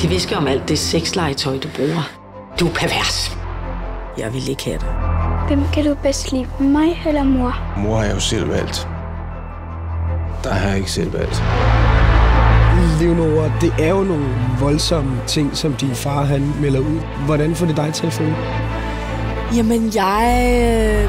De visker om alt det sexlegetøj, du bruger. Du er pervers. Jeg vil ikke have det. Hvem kan du bedst lide, mig eller mor? Mor har jeg jo selv valgt. Der har jeg ikke selv valgt. Leonora, det er jo nogle voldsomme ting, som din far han melder ud. Hvordan får det dig til at føle? Jamen, jeg